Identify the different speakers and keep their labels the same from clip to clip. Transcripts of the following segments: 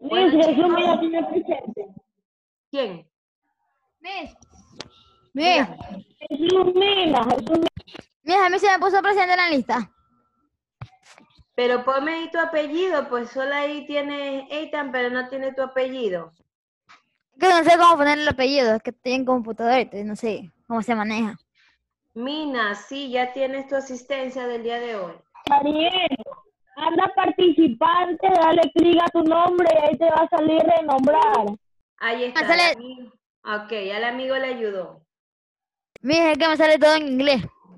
Speaker 1: Bueno,
Speaker 2: Miss, Jesús
Speaker 1: chicos,
Speaker 2: me la tiene presente.
Speaker 1: ¿quién?
Speaker 3: Miss,
Speaker 1: Dígame.
Speaker 2: Jesús Mina,
Speaker 3: Miss, a mí se me puso presente en la lista.
Speaker 1: Pero ponme ahí tu apellido, pues solo ahí tienes Eitan, pero no tiene tu apellido.
Speaker 3: Que no sé cómo poner el apellido, es que estoy en computadora y no sé cómo se maneja.
Speaker 1: Mina, sí, ya tienes tu asistencia del día de hoy.
Speaker 2: Ariel, anda participante, dale clic a tu nombre y ahí te va a salir renombrar.
Speaker 1: Ahí está,
Speaker 3: sale-
Speaker 1: el amigo. Ok, al amigo le ayudó.
Speaker 3: Miss, es que me sale todo en inglés.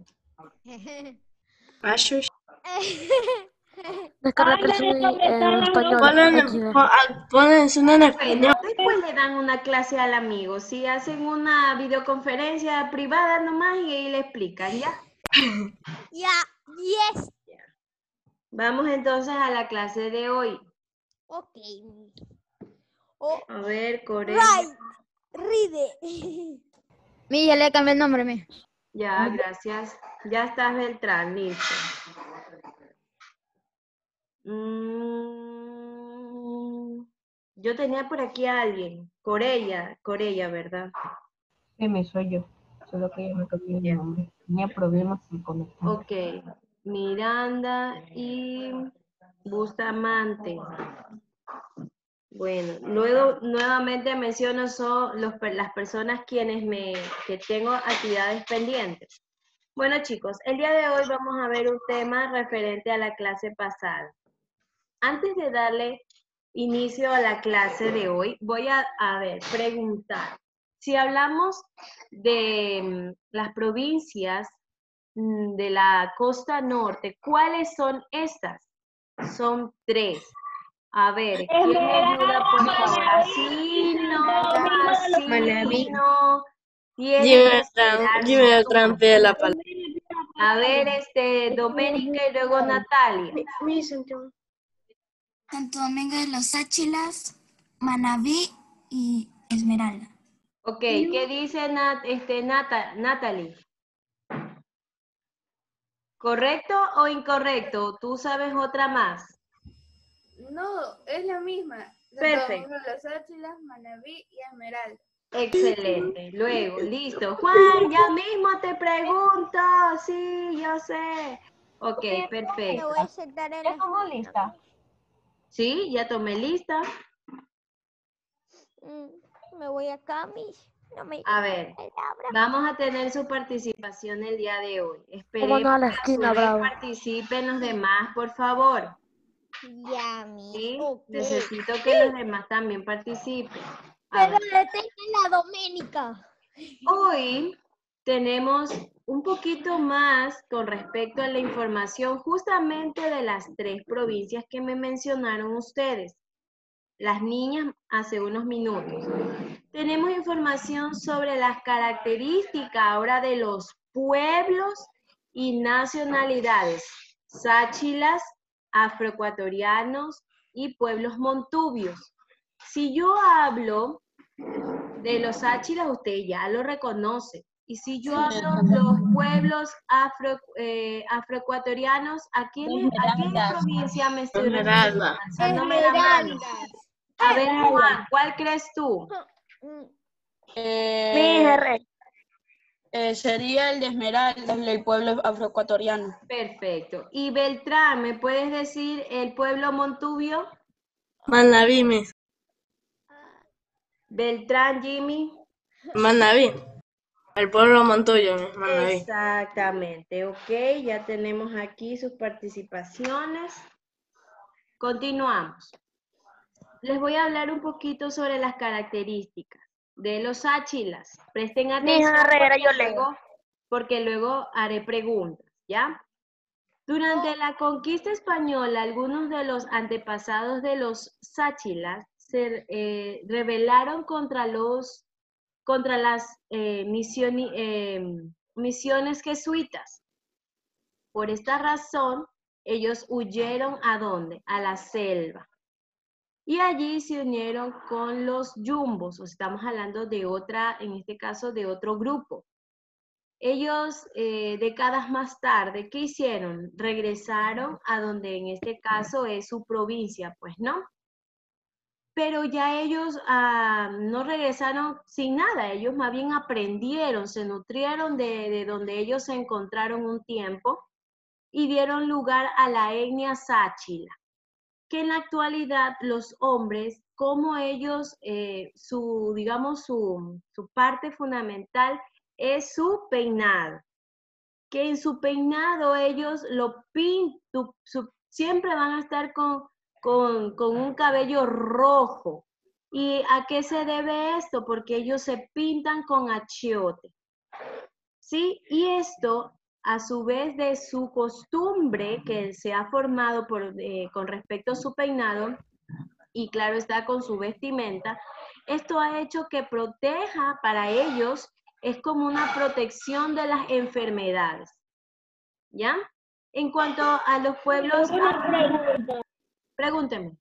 Speaker 4: Descarga
Speaker 2: Ándale, donde
Speaker 4: en
Speaker 2: están las
Speaker 4: español.
Speaker 5: Ponen en español.
Speaker 1: Bueno, después le dan una clase al amigo. Si hacen una videoconferencia privada nomás y ahí le explican, ¿ya?
Speaker 3: Ya, yes.
Speaker 1: Vamos entonces a la clase de hoy.
Speaker 3: Ok. Oh,
Speaker 1: A ver, Corea.
Speaker 3: Ride. Miss, ya le cambié el nombre, Miss.
Speaker 1: Ya, gracias. Ya estás Beltrán, listo. Yo tenía por aquí a alguien. Corea, ¿verdad?
Speaker 5: Me soy yo. Solo que ya me cambió el nombre. Tenía problemas sin conectar.
Speaker 1: Ok. Miranda y Bustamante. Bueno, luego nuevamente menciono son las personas que tengo actividades pendientes. Bueno, chicos, el día de hoy vamos a ver un tema referente a la clase pasada. Antes de darle inicio a la clase de hoy, voy a preguntar. Si hablamos de las provincias de la costa norte, ¿cuáles son estas? Son 3. A ver, ¿quién me ayuda, por favor? Así no. Tiene que esperar
Speaker 5: Yo me
Speaker 1: su turno.
Speaker 5: trampé la palabra.
Speaker 1: A ver, Doménica y luego Natalia.
Speaker 6: Santo Domingo de los Sáchilas, Manabí y Esmeralda.
Speaker 1: Ok, ¿qué dice Natalie? ¿Correcto o incorrecto? ¿Tú sabes otra más?
Speaker 7: No, es la misma.
Speaker 1: Perfecto.
Speaker 7: Los Sáchilas, Manabí y Esmeralda.
Speaker 1: Excelente. Luego, listo. Juan, ya mismo te pregunto. Sí, yo sé. Ok, perfecto.
Speaker 3: voy a sentar en
Speaker 5: ¿Ya tomó lista?
Speaker 1: Sí, ya tomé lista.
Speaker 3: Me voy acá, Miss. No me
Speaker 1: A ver,
Speaker 3: palabra.
Speaker 1: vamos a tener su participación el día de hoy.
Speaker 4: Vámonos
Speaker 1: Esperemos
Speaker 4: a la
Speaker 1: que a su
Speaker 4: esquina,
Speaker 1: vez
Speaker 4: bravo.
Speaker 1: participen los demás, por favor.
Speaker 3: Ya, Miss.
Speaker 1: ¿Sí?
Speaker 3: Ok.
Speaker 1: Necesito que los demás también participen. A
Speaker 3: Pero
Speaker 1: ver,
Speaker 3: detengan a Doménica.
Speaker 1: hoy tenemos un poquito más con respecto a la información justamente de las 3 provincias que me mencionaron ustedes, las niñas hace unos minutos. Tenemos información sobre las características ahora de los pueblos y nacionalidades, sáchilas, afroecuatorianos y pueblos montubios. Si yo hablo de los sáchilas, usted ya lo reconoce. Y si yo hablo de los pueblos afroecuatorianos, ¿a qué provincia me estoy refiriendo? Alzándome la mano. A ver, Juan, ¿cuál crees tú?
Speaker 5: Sería el de Esmeralda, el pueblo afroecuatoriano.
Speaker 1: Perfecto. Y Beltrán, ¿me puedes decir el pueblo montubio?
Speaker 5: Manabí, Miss.
Speaker 1: Beltrán, Jimmy.
Speaker 5: Manabí. El pueblo Montoyo, Miss. Manabí.
Speaker 1: Exactamente, ok, ya tenemos aquí sus participaciones. Continuamos. Les voy a hablar un poquito sobre las características de los áchilas. Presten atención porque luego haré preguntas, ¿ya? Durante la conquista española, algunos de los antepasados de los sáchilas se rebelaron contra las misiones jesuitas. Por esta razón, ellos huyeron ¿a dónde? A la selva. Y allí se unieron con los yumbos, o estamos hablando de otra, en este caso de otro grupo. Ellos, décadas más tarde, ¿qué hicieron? Regresaron a donde en este caso es su provincia, pues, ¿no? pero ya ellos no regresaron sin nada, ellos más bien aprendieron, se nutrieron de donde ellos se encontraron un tiempo y dieron lugar a la etnia sáchila, que en la actualidad los hombres, como ellos, digamos, su parte fundamental es su peinado, que en su peinado ellos lo pintan, siempre van a estar con un cabello rojo. ¿Y a qué se debe esto? Porque ellos se pintan con achiote, ¿sí? Y esto, a su vez de su costumbre que se ha formado con respecto a su peinado, y claro está con su vestimenta, esto ha hecho que proteja para ellos, es como una protección de las enfermedades, ¿ya? En cuanto a los pueblos...
Speaker 2: Una pregunta.
Speaker 1: Pregúnteme.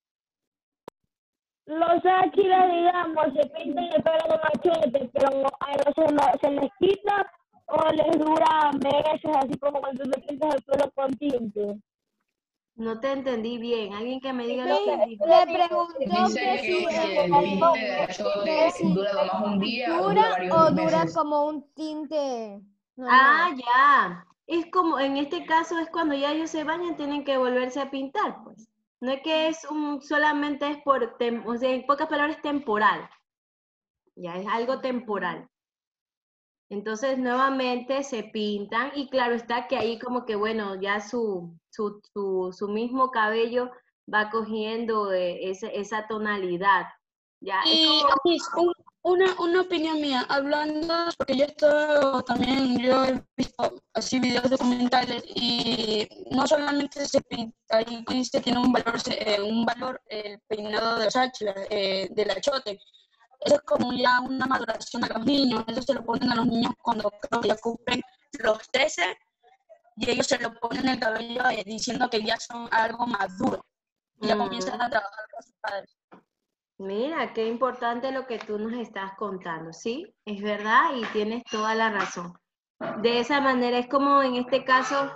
Speaker 2: Los áchilas, digamos, se pintan el pelo con machete, pero a ellos se les quita o les dura meses, así como cuando te pintas el pelo con tinte.
Speaker 1: No te entendí bien. Alguien que me diga lo
Speaker 3: Sí,
Speaker 1: que dijo.
Speaker 3: le preguntó
Speaker 4: Dice
Speaker 3: que si
Speaker 4: que el tinte de
Speaker 3: que
Speaker 4: achote
Speaker 3: si
Speaker 4: dura nomás un día o
Speaker 3: dura
Speaker 4: dura
Speaker 3: o
Speaker 4: varios
Speaker 3: dura
Speaker 4: meses.
Speaker 3: como un tinte
Speaker 1: Ah,
Speaker 3: normal.
Speaker 1: ya. Es como, en este caso es cuando ya ellos se bañan, tienen que volverse a pintar, pues. No es que es solamente es o sea, en pocas palabras, temporal. Ya es algo temporal. Entonces, nuevamente se pintan y claro está que ahí como que, bueno, ya su mismo cabello va cogiendo esa tonalidad. Ya, es
Speaker 8: Y
Speaker 1: como...
Speaker 8: Alice, una opinión mía, hablando, porque yo he visto así videos documentales y no solamente se pinta, ahí dice que tiene un valor el peinado de Sáchila, del achote. Eso es como ya una maduración a los niños, eso se lo ponen a los niños cuando creo que ya cumplen los 13 y ellos se lo ponen en el cabello diciendo que ya son algo maduro y ya comienzan a trabajar con sus padres.
Speaker 1: Mira, qué importante lo que tú nos estás contando, ¿sí? Es verdad y tienes toda la razón. De esa manera es como en este caso,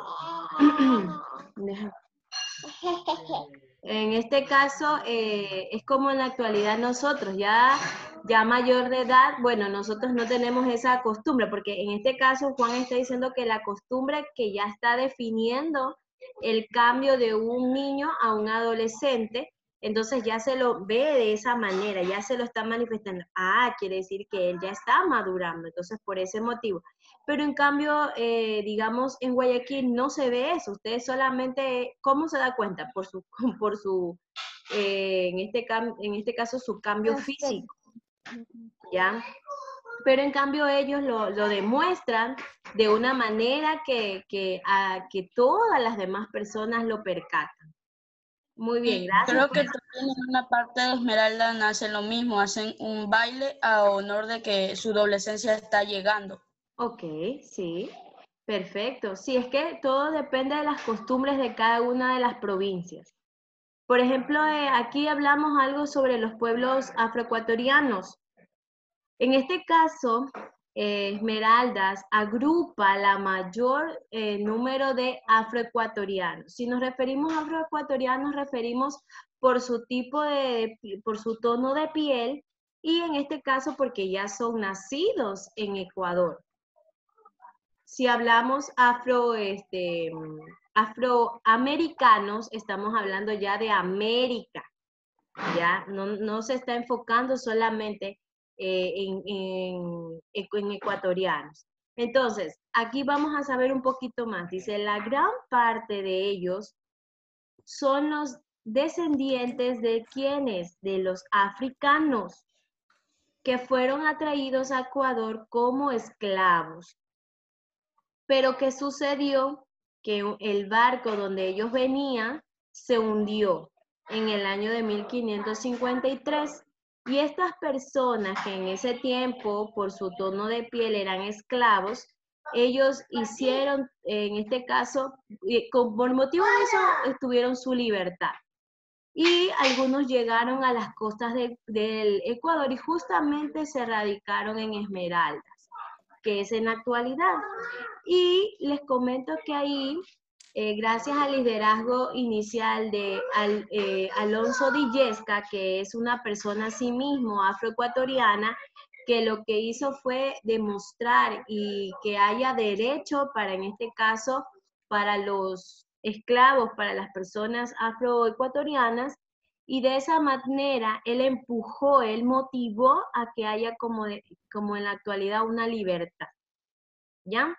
Speaker 1: es como en la actualidad nosotros, ya mayor de edad, bueno, nosotros no tenemos esa costumbre, porque en este caso Juan está diciendo que la costumbre que ya está definiendo el cambio de un niño a un adolescente, entonces ya se lo ve de esa manera, ya se lo está manifestando. Ah, quiere decir que él ya está madurando, entonces por ese motivo. Pero en cambio, digamos, en Guayaquil no se ve eso. Ustedes solamente, ¿cómo se da cuenta? Por su en este caso, su cambio físico, ¿ya? Pero en cambio ellos lo demuestran de una manera que todas las demás personas lo percatan. Muy bien, gracias.
Speaker 8: Creo que también en una parte de Esmeralda hacen lo mismo, hacen un baile a honor de que su adolescencia está llegando.
Speaker 1: Ok, sí, perfecto. Sí, es que todo depende de las costumbres de cada una de las provincias. Por ejemplo, aquí hablamos algo sobre los pueblos afroecuatorianos. En este caso, Esmeraldas agrupa la mayor número de afroecuatorianos. Si nos referimos a afroecuatorianos, referimos por su por su tono de piel y en este caso porque ya son nacidos en Ecuador. Si hablamos afroamericanos, estamos hablando ya de América, ya no se está enfocando solamente en ecuatorianos. Entonces, aquí vamos a saber un poquito más. Dice, la gran parte de ellos son los descendientes de quienes, de los africanos, que fueron atraídos a Ecuador como esclavos. Pero ¿qué sucedió? Que el barco donde ellos venían se hundió en el año de 1553 y estas personas que en ese tiempo por su tono de piel eran esclavos, ellos hicieron, en este caso, por motivo de eso, tuvieron su libertad. Y algunos llegaron a las costas del Ecuador y justamente se radicaron en Esmeraldas, que es en la actualidad. Y les comento que ahí gracias al liderazgo inicial de Alonso Di Yesca, que es una persona asimismo afroecuatoriana, que lo que hizo fue demostrar y que haya derecho para, en este caso, para los esclavos, para las personas afroecuatorianas, y de esa manera él empujó, él motivó a que haya como en la actualidad una libertad, ¿ya?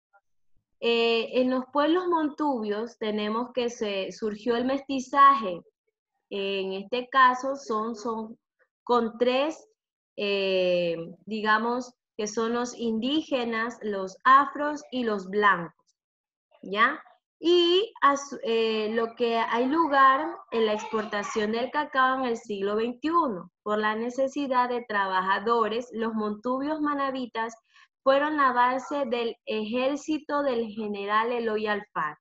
Speaker 1: En los pueblos montubios tenemos que surgió el mestizaje. En este caso son con tres, digamos, que son los indígenas, los afros y los blancos, ¿ya? Y lo que hay lugar en la exportación del cacao en el siglo XXI. Por la necesidad de trabajadores, los montubios manabitas fueron la base del ejército del general Eloy Alfaro.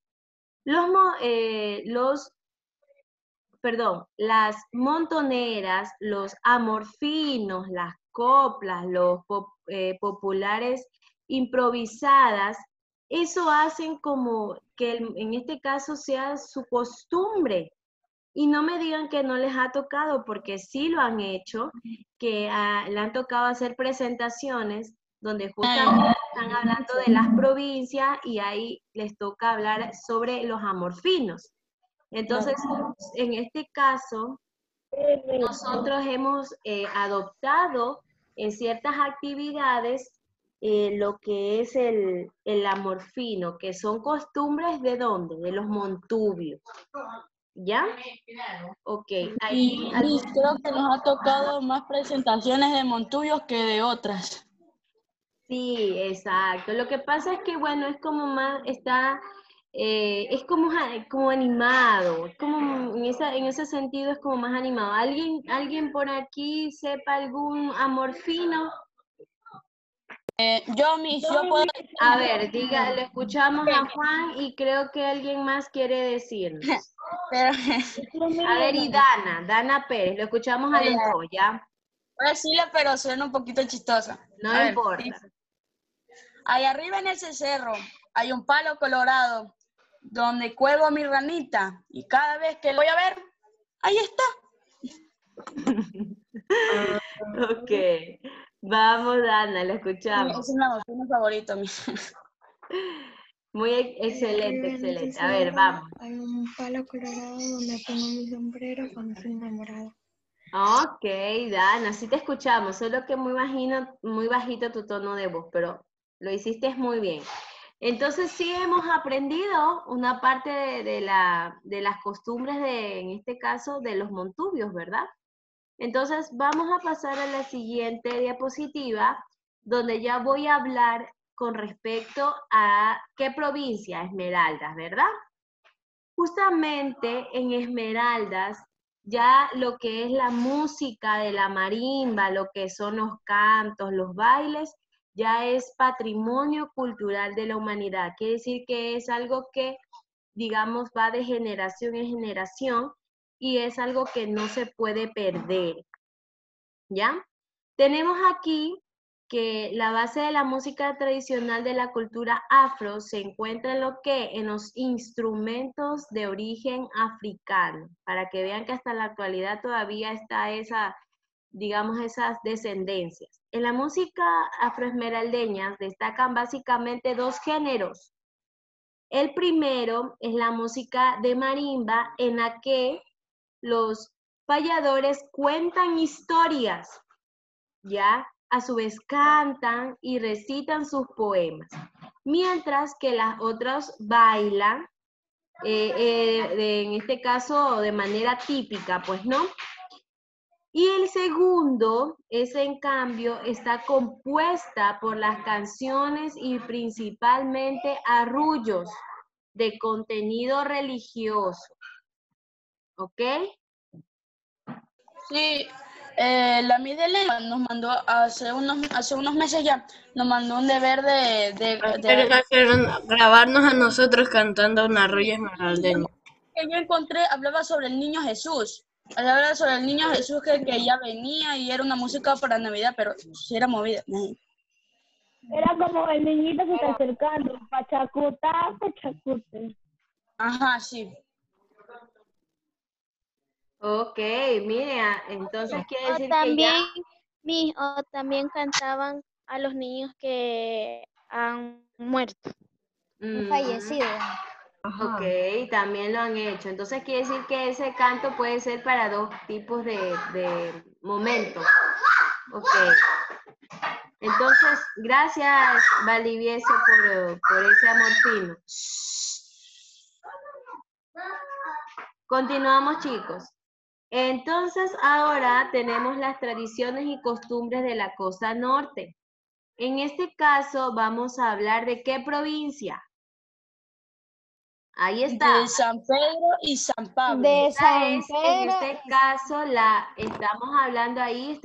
Speaker 1: Las montoneras, los amorfinos, las coplas, los populares improvisadas, eso hacen como que en este caso sea su costumbre. Y no me digan que no les ha tocado, porque sí lo han hecho, que le han tocado hacer presentaciones donde justamente están hablando de las provincias y ahí les toca hablar sobre los amorfinos. Entonces, en este caso, nosotros hemos adoptado en ciertas actividades lo que es el amorfino, que son costumbres ¿de dónde? De los montubios. ¿Ya? Ok.
Speaker 8: Y Liz, creo que nos ha tocado más presentaciones de montubios que de otras.
Speaker 1: Sí, exacto. Lo que pasa es que, bueno, es como más, es como animado, es como en ese sentido es como más animado. ¿Alguien por aquí sepa algún amorfino?
Speaker 8: Yo puedo...
Speaker 1: A ver, diga, le escuchamos a Juan y creo que alguien más quiere decirnos.
Speaker 8: Pero,
Speaker 1: A ver, y Dana Pérez, lo escuchamos a los dos, ¿ya?
Speaker 8: voy a decirle, pero suena un poquito chistosa.
Speaker 1: No
Speaker 8: A ver,
Speaker 1: importa.
Speaker 8: dice, ahí arriba en ese cerro hay un palo colorado donde cuelgo mi ranita y cada vez que lo voy a ver, ahí está.
Speaker 1: Ok. Vamos, Dana, lo escuchamos.
Speaker 8: Es mi favorito.
Speaker 1: Muy excelente, excelente. A ver, vamos.
Speaker 9: Hay un palo colorado donde pongo mi sombrero cuando estoy enamorada.
Speaker 1: Ok, Dana, sí te escuchamos, solo que muy bajito tu tono de voz, pero lo hiciste muy bien. Entonces sí hemos aprendido una parte de las costumbres en este caso, de los montubios, ¿verdad? Entonces vamos a pasar a la siguiente diapositiva, donde ya voy a hablar con respecto a qué provincia, Esmeraldas, ¿verdad? Justamente en Esmeraldas, ya lo que es la música de la marimba, lo que son los cantos, los bailes, ya es patrimonio cultural de la humanidad. Quiere decir que es algo que, digamos, va de generación en generación y es algo que no se puede perder. ¿Ya? Tenemos aquí que la base de la música tradicional de la cultura afro se encuentra en los instrumentos de origen africano, para que vean que hasta la actualidad todavía está digamos, esas descendencias. En la música afroesmeraldeña destacan básicamente dos géneros. El primero es la música de marimba, en la que los payadores cuentan historias, ¿ya? A su vez cantan y recitan sus poemas, mientras que las otras bailan, en este caso de manera típica, pues, ¿no? Y el segundo, ese en cambio, está compuesta por las canciones y principalmente arrullos de contenido religioso, ¿ok?
Speaker 8: Sí, la Midele nos mandó hace unos meses ya, nos mandó un deber de
Speaker 10: grabarnos a nosotros cantando una arroyo esmeraldeño.
Speaker 8: que yo encontré, hablaba sobre el niño Jesús. Hablaba sobre el niño Jesús que ya venía y era una música para Navidad, pero sí era movida.
Speaker 2: Era como el niñito se está acercando, pachacuta, pachacute.
Speaker 8: Ajá, sí.
Speaker 1: Ok, mire, entonces quiere
Speaker 11: O
Speaker 1: decir que
Speaker 11: también,
Speaker 1: ya...
Speaker 11: o también cantaban a los niños que han muerto.
Speaker 3: Fallecido.
Speaker 1: Ok, también lo han hecho. Entonces quiere decir que ese canto puede ser para dos tipos de momentos. Ok. Entonces, gracias, Valdivieso, por ese amor fino. Continuamos, chicos. Entonces, ahora tenemos las tradiciones y costumbres de la costa norte. En este caso, vamos a hablar de qué provincia. Ahí está.
Speaker 8: De San Pedro y San Pablo.
Speaker 3: De
Speaker 1: Esa
Speaker 3: San
Speaker 1: es,
Speaker 3: Pedro.
Speaker 1: en este caso, estamos hablando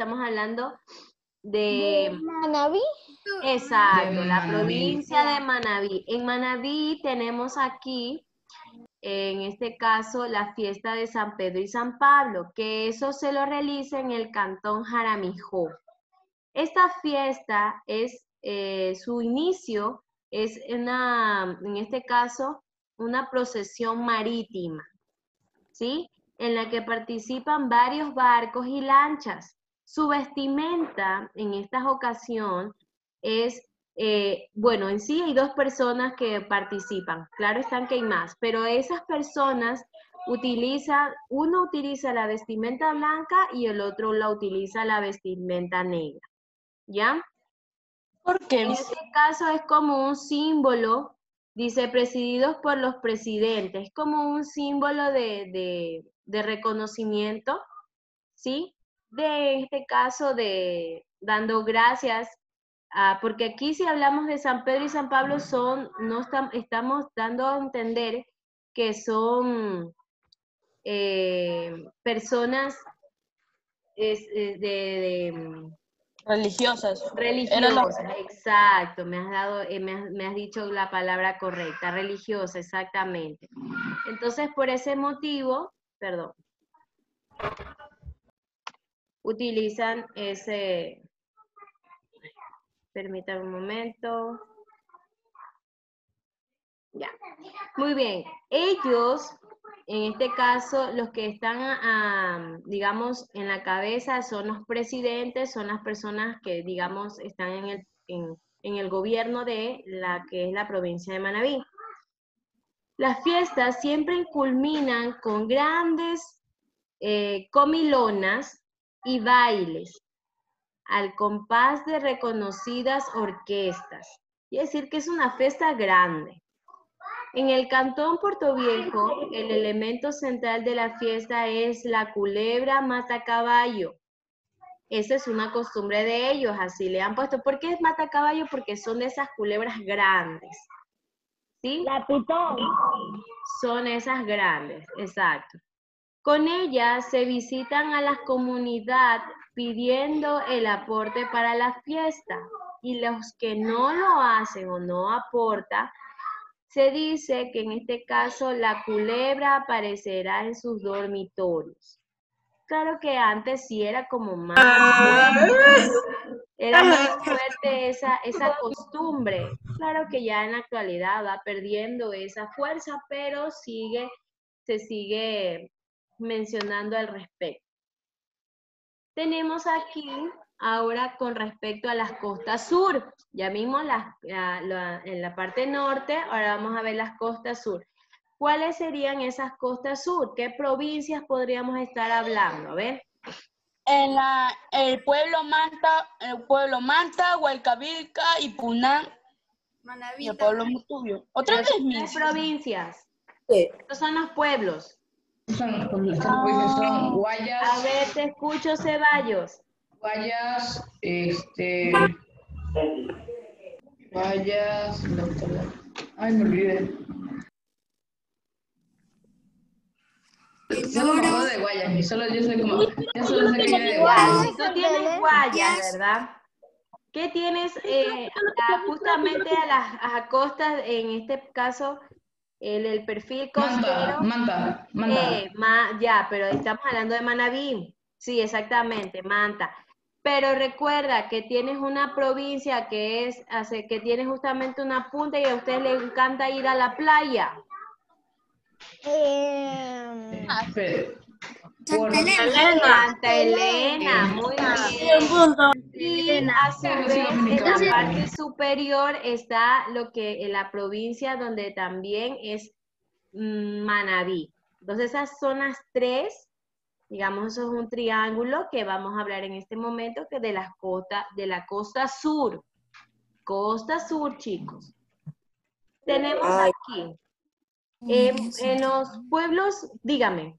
Speaker 1: de
Speaker 3: Manabí.
Speaker 1: exacto, la
Speaker 4: Manabí.
Speaker 1: provincia de Manabí. En Manabí tenemos aquí, en este caso, la fiesta de San Pedro y San Pablo, que eso se lo realiza en el cantón Jaramijó. Esta fiesta es, su inicio es en este caso, una procesión marítima, ¿sí? En la que participan varios barcos y lanchas. Su vestimenta en esta ocasión es, bueno, en sí hay dos personas que participan, claro están que hay más, pero esas personas uno utiliza la vestimenta blanca y el otro la utiliza la vestimenta negra, ¿ya?
Speaker 8: ¿Por qué?
Speaker 1: En este caso es como un símbolo, dice, presididos por los presidentes, es como un símbolo de reconocimiento, ¿sí? De este caso de dando gracias, porque aquí si hablamos de San Pedro y San Pablo estamos dando a entender que son personas
Speaker 8: Religiosas.
Speaker 1: religiosas, exacto, me has dicho la palabra correcta, religiosa, exactamente. Entonces, por ese motivo, perdón, utilizan permítame un momento. Ya, muy bien. Ellos, en este caso, los que están, digamos, en la cabeza son los presidentes, son las personas que, digamos, están en el gobierno de la que es la provincia de Manabí. Las fiestas siempre culminan con grandes comilonas y bailes al compás de reconocidas orquestas. Quiere decir que es una fiesta grande. En el cantón Portoviejo, el elemento central de la fiesta es la culebra matacaballo. Esa es una costumbre de ellos, así le han puesto. ¿Por qué es matacaballo? Porque son de esas culebras grandes. ¿Sí?
Speaker 2: La pitón.
Speaker 1: Son esas grandes, exacto. Con ellas se visitan a la comunidad pidiendo el aporte para la fiesta. Y los que no lo hacen o no aportan, se dice que en este caso la culebra aparecerá en sus dormitorios. Claro que antes sí era como más fuerte, era más fuerte esa costumbre. Claro que ya en la actualidad va perdiendo esa fuerza, pero se sigue mencionando al respecto. Tenemos aquí ahora con respecto a las costas sur. Ya vimos en la parte norte, ahora vamos a ver las costas sur. ¿Cuáles serían esas costas sur? ¿Qué provincias podríamos estar hablando? A ver.
Speaker 8: El pueblo Manta, Hualcavilca y Punán.
Speaker 7: Manabí.
Speaker 8: Y el pueblo Mutubio. ¿Otra vez
Speaker 1: ¿Qué provincias?
Speaker 4: Sí.
Speaker 1: Estos son los pueblos.
Speaker 4: Son Guayas.
Speaker 1: A ver, te escucho, Ceballos.
Speaker 4: Guayas, Guayas, ay, me olvidé. Yo no me acuerdo de Guayas, yo solo sé que viene de Guayas.
Speaker 1: Tú tienes Guayas, ¿verdad? ¿Qué tienes justamente a las costas, en este caso, el perfil costero?
Speaker 4: Manta.
Speaker 1: Ya, pero estamos hablando de Manabí. Sí, exactamente, Manta. Pero recuerda que tienes una provincia que tiene justamente una punta y a ustedes les encanta ir a la playa.
Speaker 4: Pero,
Speaker 6: Santa Elena.
Speaker 1: Santa Elena, muy bien. Y a su vez, en la parte superior está lo que la provincia donde también es Manabí. Entonces esas son las tres, digamos, eso es un triángulo que vamos a hablar en este momento, que de la costa sur. Costa sur, chicos. Tenemos aquí, en los pueblos, dígame.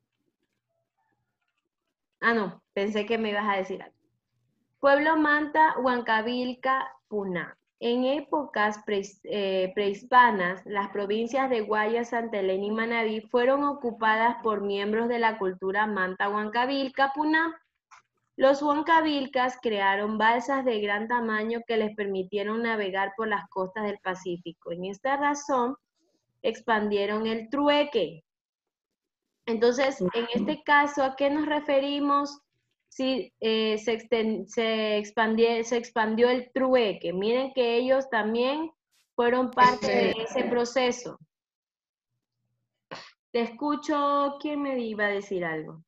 Speaker 1: Ah, no, pensé que me ibas a decir algo. Pueblo Manta, Huancavilca, Puná. En épocas prehispanas, las provincias de Guayas, Santa Elena y Manabí fueron ocupadas por miembros de la cultura Manta, Huancavilca, Puná. Los huancavilcas crearon balsas de gran tamaño que les permitieron navegar por las costas del Pacífico. En esta razón, expandieron el trueque. Entonces, en este caso, ¿a qué nos referimos? Si se expandió el trueque. Miren que ellos también fueron parte de ese proceso. Te escucho, ¿quién me iba a decir algo?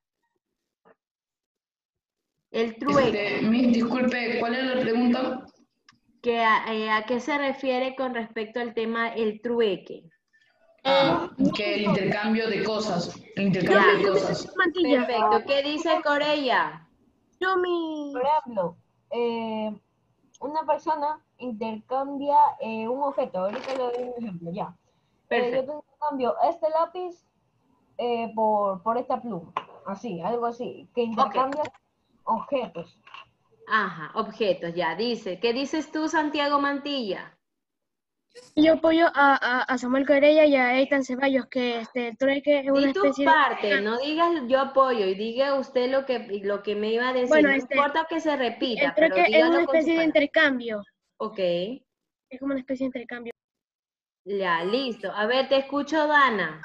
Speaker 1: El trueque.
Speaker 4: disculpe, ¿cuál es la pregunta?
Speaker 1: ¿A qué se refiere con respecto al tema el trueque?
Speaker 4: Que el intercambio de cosas. El intercambio de cosas.
Speaker 1: Perfecto. ¿Qué dice Corella?
Speaker 5: Por ejemplo, una persona intercambia un objeto. Ahorita le doy un ejemplo, ya. Yo te intercambio este lápiz por esta pluma. Así, algo así. Que intercambia objetos.
Speaker 1: Ajá, objetos, ya dice. ¿Qué dices tú, Santiago Mantilla?
Speaker 9: Yo apoyo a Samuel Corella y a Eitan Ceballos, que el trueque es una especie de...
Speaker 1: parte, no digas yo apoyo y diga usted lo que me iba a decir.
Speaker 9: Bueno,
Speaker 1: no importa que se repita,
Speaker 9: el trueque
Speaker 1: pero
Speaker 9: es
Speaker 1: dígalo
Speaker 9: una
Speaker 1: con
Speaker 9: especie
Speaker 1: su
Speaker 9: de intercambio.
Speaker 1: Ok.
Speaker 9: Es como una especie de intercambio.
Speaker 1: Ya, listo. A ver, te escucho, Dana.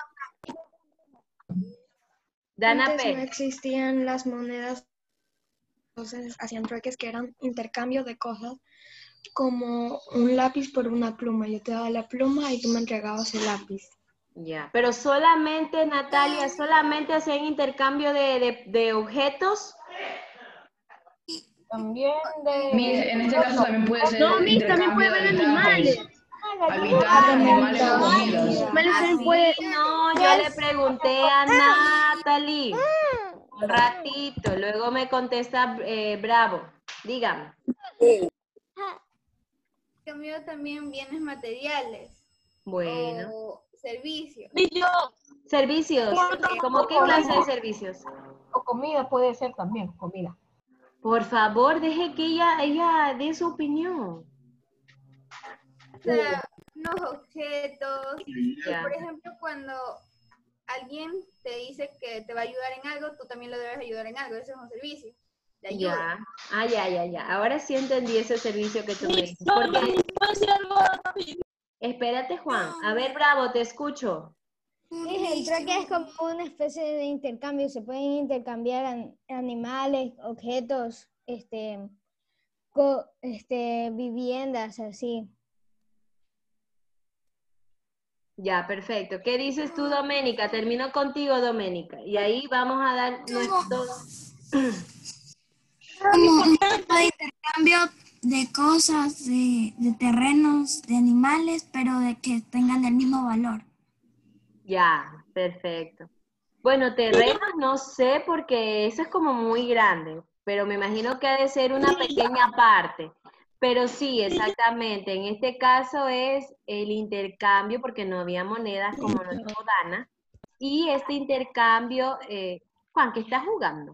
Speaker 1: Dana
Speaker 9: Antes no
Speaker 1: P.
Speaker 9: existían las monedas, entonces hacían trueques que eran intercambio de cosas, como un lápiz por una pluma. Yo te daba la pluma y tú me entregabas el lápiz.
Speaker 1: Ya, pero solamente, Natalia, solamente hacían intercambio de objetos.
Speaker 5: También
Speaker 4: En este caso también puede ser
Speaker 9: No, también puede haber animales.
Speaker 4: Animales o comidas.
Speaker 1: No, yo le pregunté a Natalie un ratito, luego me contesta Bravo. Dígame.
Speaker 7: Cambio también bienes materiales.
Speaker 1: Bueno.
Speaker 7: O servicios.
Speaker 1: Servicios. ¿Cómo qué clase de servicios?
Speaker 5: O comida puede ser también, comida.
Speaker 1: Por favor, deje que ella dé su opinión.
Speaker 7: O sea, unos objetos. Por ejemplo, cuando alguien te dice que te va a ayudar en algo, tú también lo debes ayudar en algo. Eso es un servicio de ayuda.
Speaker 1: Ya. Ahora sí entendí ese servicio que tú me dices. Espérate, Juan. A ver, Bravo, te escucho.
Speaker 3: El trueque es como una especie de intercambio. Se pueden intercambiar animales, objetos, viviendas, así.
Speaker 1: Ya, perfecto. ¿Qué dices tú, Doménica? Termino contigo, Doménica. Y ahí vamos a dar nuestros...
Speaker 6: Como un tipo de intercambio de cosas, de terrenos, de animales, pero de que tengan el mismo valor.
Speaker 1: Ya, perfecto. Bueno, terrenos no sé porque eso es como muy grande, pero me imagino que ha de ser una pequeña parte. Pero sí, exactamente. En este caso es el intercambio, porque no había monedas como nos dijo Dana. Y este intercambio, Juan, ¿qué estás jugando?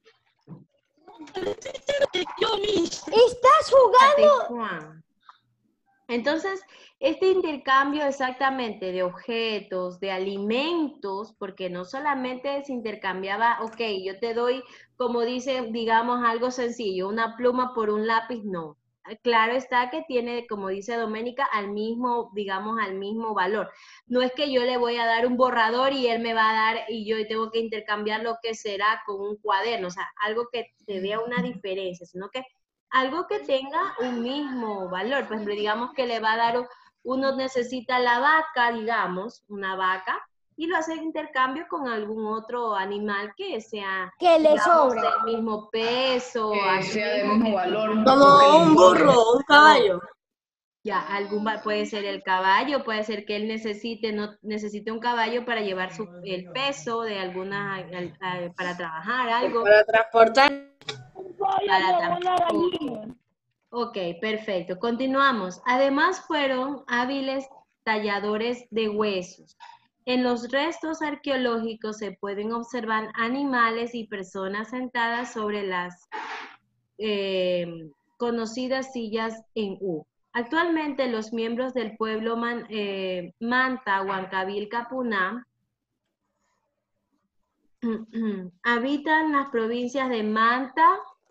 Speaker 3: ¿Estás jugando?
Speaker 1: Juan. Entonces, este intercambio exactamente de objetos, de alimentos, porque no solamente se intercambiaba, ok, yo te doy, como dice, digamos, algo sencillo, una pluma por un lápiz, no. Claro está que tiene, como dice Doménica, al mismo, digamos, al mismo valor. No es que yo le voy a dar un borrador y él me va a dar y yo tengo que intercambiar lo que será con un cuaderno, o sea, algo que se vea una diferencia, sino que algo que tenga un mismo valor. Por ejemplo, digamos que le va a dar, uno necesita la vaca, digamos, una vaca, y lo hace intercambio con algún otro animal que sea,
Speaker 3: Que le
Speaker 1: digamos,
Speaker 3: sobre.
Speaker 1: del mismo peso,
Speaker 4: Que sea del mismo valor.
Speaker 10: Como un burro, un caballo.
Speaker 1: Ya, puede ser el caballo, puede ser que él necesite un caballo para llevar el peso de para trabajar algo.
Speaker 10: Para transportar.
Speaker 1: Ok, perfecto. Continuamos. Además fueron hábiles talladores de huesos. En los restos arqueológicos se pueden observar animales y personas sentadas sobre las conocidas sillas en U. Actualmente los miembros del pueblo Manta, Huancabil, Capuná, habitan las provincias de Manta,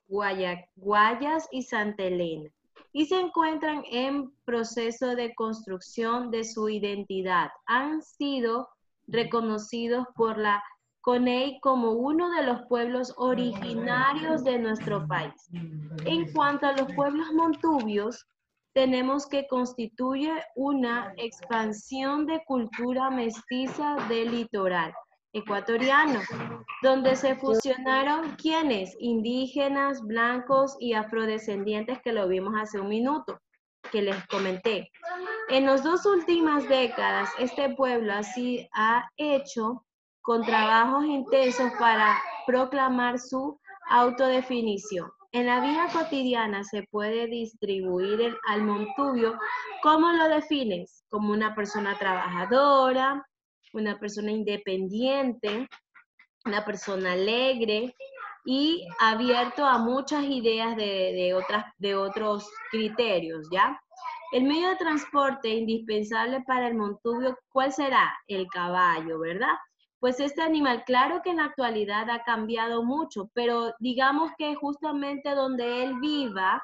Speaker 1: Guayas y Santa Elena y se encuentran en proceso de construcción de su identidad. Han sido reconocidos por la CONEI como uno de los pueblos originarios de nuestro país. En cuanto a los pueblos montubios, tenemos que constituye una expansión de cultura mestiza del litoral ecuatoriano, donde se fusionaron ¿quiénes? Indígenas, blancos y afrodescendientes, que lo vimos hace un minuto, que les comenté. En las 2 últimas décadas, este pueblo así ha hecho con trabajos intensos para proclamar su autodefinición. En la vida cotidiana se puede distribuir al montubio. ¿Cómo lo defines? Como una persona trabajadora, una persona independiente, una persona alegre y abierto a muchas ideas de otros criterios, ¿ya? El medio de transporte indispensable para el montubio, ¿cuál será? El caballo, ¿verdad? Pues este animal, claro que en la actualidad ha cambiado mucho, pero digamos que justamente donde él viva,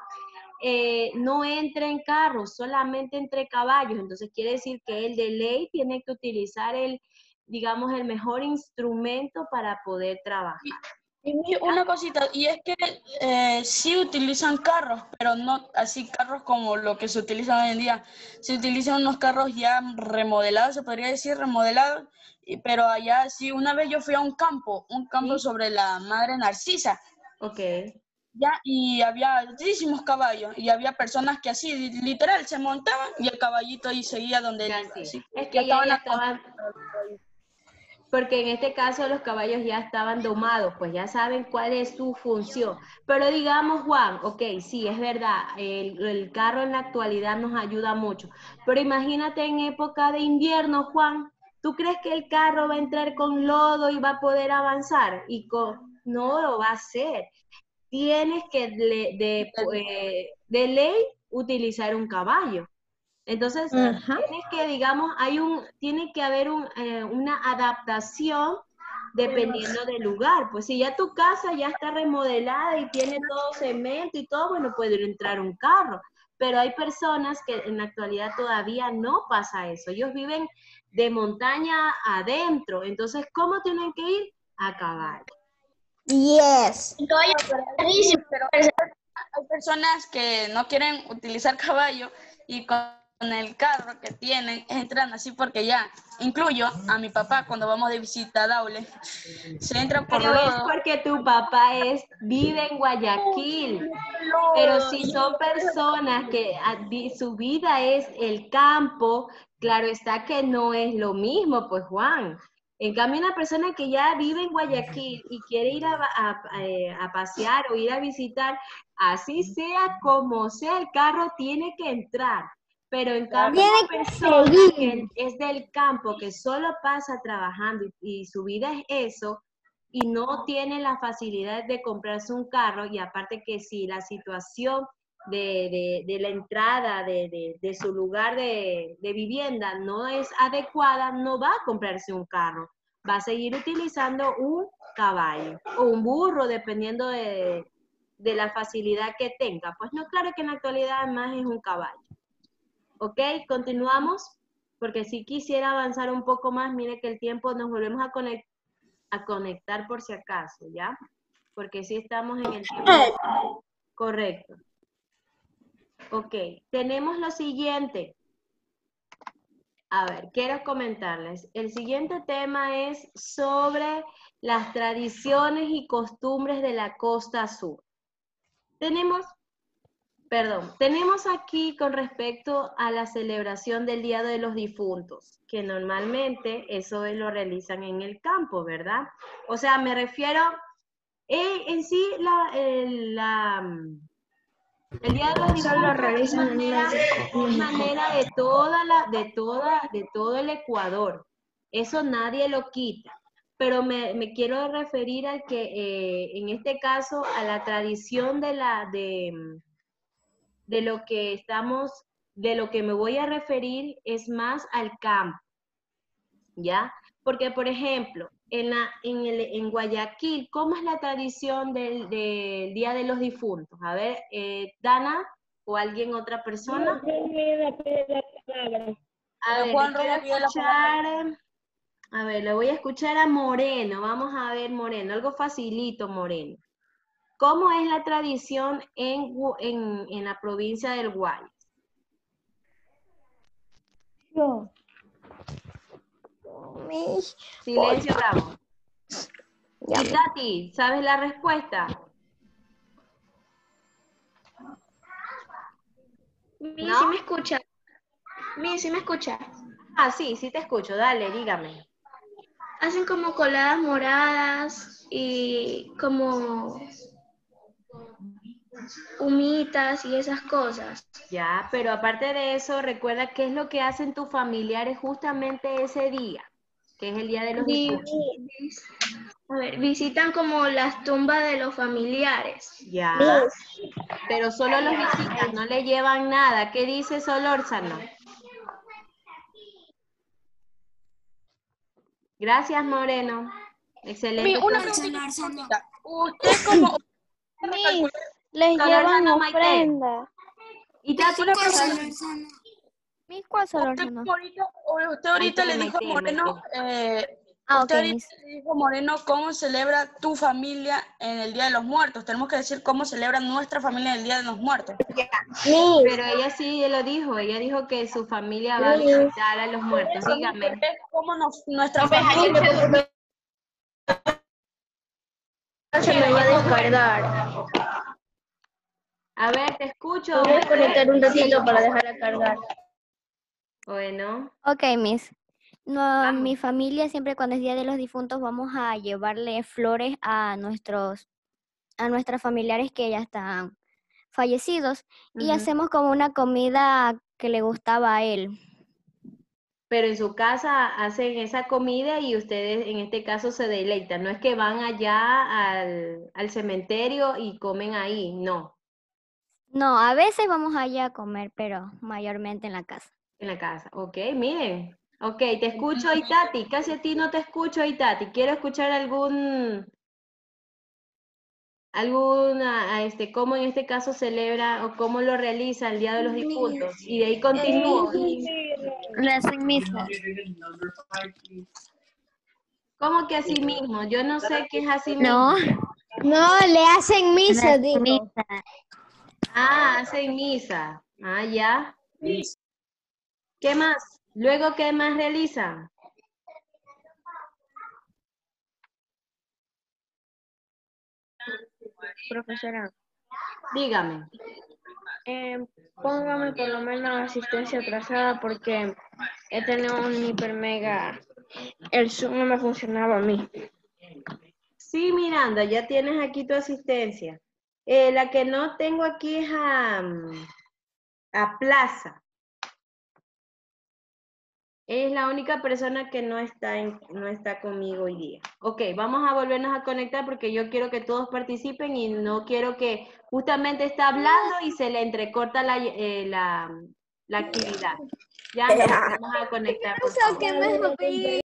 Speaker 1: no entra en carros, solamente entre caballos. Entonces quiere decir que él de ley tiene que utilizar digamos, el mejor instrumento para poder trabajar.
Speaker 8: Y una cosita, y es que sí utilizan carros, pero no así carros como lo que se utilizan hoy en día. Se utilizan unos carros ya remodelados, se podría decir remodelados, pero allá sí, una vez yo fui a un campo
Speaker 1: ¿Sí?
Speaker 8: sobre la Madre Narcisa.
Speaker 1: Ok.
Speaker 8: Ya, y había muchísimos caballos, y había personas que así, literal, se montaban y el caballito ahí seguía donde él iba.
Speaker 1: Sí.
Speaker 8: Así.
Speaker 1: Es que ya estaban, porque en este caso los caballos ya estaban domados, pues ya saben cuál es su función. Pero digamos, Juan, ok, sí, es verdad, el carro en la actualidad nos ayuda mucho, pero imagínate en época de invierno, Juan, ¿tú crees que el carro va a entrar con lodo y va a poder avanzar? No lo va a hacer. Tienes que de ley utilizar un caballo. Entonces, tienes que, digamos, tiene que haber una adaptación dependiendo del lugar. Pues si ya tu casa ya está remodelada y tiene todo cemento y todo, bueno, puede entrar un carro. Pero hay personas que en la actualidad todavía no pasa eso. Ellos viven de montaña adentro. Entonces, ¿cómo tienen que ir? A caballo.
Speaker 3: Yes.
Speaker 8: Pero hay personas que no quieren utilizar caballo y con el carro que tienen entran así porque ya, incluyo a mi papá cuando vamos de visita a Daule, se entra por
Speaker 1: Pero es
Speaker 8: lodo.
Speaker 1: porque tu papá vive en Guayaquil. Pero si son personas que su vida es el campo, claro está que no es lo mismo, pues Juan. En cambio, una persona que ya vive en Guayaquil y quiere ir a pasear o ir a visitar, así sea como sea, el carro tiene que entrar. Pero en cambio, una persona que es del campo, que solo pasa trabajando y su vida es eso, y no tiene la facilidad de comprarse un carro, y aparte que si la situación de la entrada de su lugar de vivienda no es adecuada, no va a comprarse un carro, va a seguir utilizando un caballo o un burro, dependiendo de la facilidad que tenga. Pues no, claro que en la actualidad además es un caballo. ¿Ok? Continuamos, porque si quisiera avanzar un poco más, mire que el tiempo nos volvemos a conectar por si acaso, ¿ya? Porque sí estamos en el tiempo correcto. Ok, tenemos lo siguiente. A ver, quiero comentarles. El siguiente tema es sobre las tradiciones y costumbres de la costa sur. Tenemos aquí con respecto a la celebración del Día de los Difuntos, que normalmente eso lo realizan en el campo, ¿verdad? O sea, me refiero, en sí, el Día de los Difuntos es manera de todo el Ecuador. Eso nadie lo quita. Pero me quiero referir al que, en este caso, a la tradición de lo que me voy a referir es más al campo, ¿ya? Porque, por ejemplo, en Guayaquil, ¿cómo es la tradición del Día de los Difuntos? A ver, Dana o alguien, otra persona. A ver, le voy a escuchar a Moreno. Vamos a ver, Moreno, algo facilito, Moreno. ¿Cómo es la tradición en la provincia del Guayas? Silencio, bravo. Y Tati, ¿sabes la respuesta?
Speaker 12: ¿No? ¿Sí me escucha? ¿Sí me escucha?
Speaker 1: Ah, sí te escucho. Dale, dígame.
Speaker 12: Hacen como coladas moradas y como humitas y esas cosas.
Speaker 1: Ya, pero aparte de eso, recuerda qué es lo que hacen tus familiares justamente ese día, que es el Día de los Difuntos.
Speaker 12: A ver, visitan como las tumbas de los familiares.
Speaker 1: Ya, pero solo los visitan, no le llevan nada. ¿Qué dice Solórzano? Gracias, Moreno. Excelente.
Speaker 8: Una pregunta. Usted como...
Speaker 11: les llevan ofrenda.
Speaker 1: Y Tati,
Speaker 11: ¿Cuál Solórzano?
Speaker 8: Usted ahorita le dijo a Moreno, Moreno, ¿cómo celebra tu familia en el Día de los Muertos? Tenemos que decir cómo celebra nuestra familia en el Día de los Muertos.
Speaker 1: Pero ella sí lo dijo, ella dijo que su familia va a visitar a los muertos. Dígame.
Speaker 8: ¿Cómo nuestra familia
Speaker 12: se me va a descargar?
Speaker 1: A ver, te escucho.
Speaker 12: Voy a desconectar un ratito para dejarla cargar.
Speaker 1: Bueno.
Speaker 11: Ok, Miss. No, mi familia siempre cuando es Día de los Difuntos vamos a llevarle flores a nuestros familiares que ya están fallecidos y hacemos como una comida que le gustaba a él.
Speaker 1: Pero en su casa hacen esa comida y ustedes en este caso se deleitan. No es que van allá al cementerio y comen ahí, no.
Speaker 11: No, a veces vamos allá a comer, pero mayormente en la casa.
Speaker 1: En la casa, ok, miren. Ok, te escucho, Itati. Casi a ti no te escucho, Itati. Quiero escuchar cómo en este caso celebra o cómo lo realiza el Día de los Difuntos. Y de ahí continúo.
Speaker 11: Le hacen misa.
Speaker 1: ¿Cómo que así mismo? Yo no sé qué es así mismo.
Speaker 3: No, le hacen misa, digo.
Speaker 1: Ah, hacen misa. Ah, ya. ¿Qué más? Luego, ¿qué más realizan?
Speaker 12: Profesora.
Speaker 1: Dígame.
Speaker 12: Póngame por lo menos asistencia atrasada porque he tenido un hiper mega. El Zoom no me funcionaba a mí.
Speaker 1: Sí, Miranda, ya tienes aquí tu asistencia. La que no tengo aquí es a Plaza. Es la única persona que no está conmigo hoy día. Ok, vamos a volvernos a conectar porque yo quiero que todos participen y no quiero que justamente está hablando y se le entrecorta la actividad. Ya nos vamos a conectar, por favor.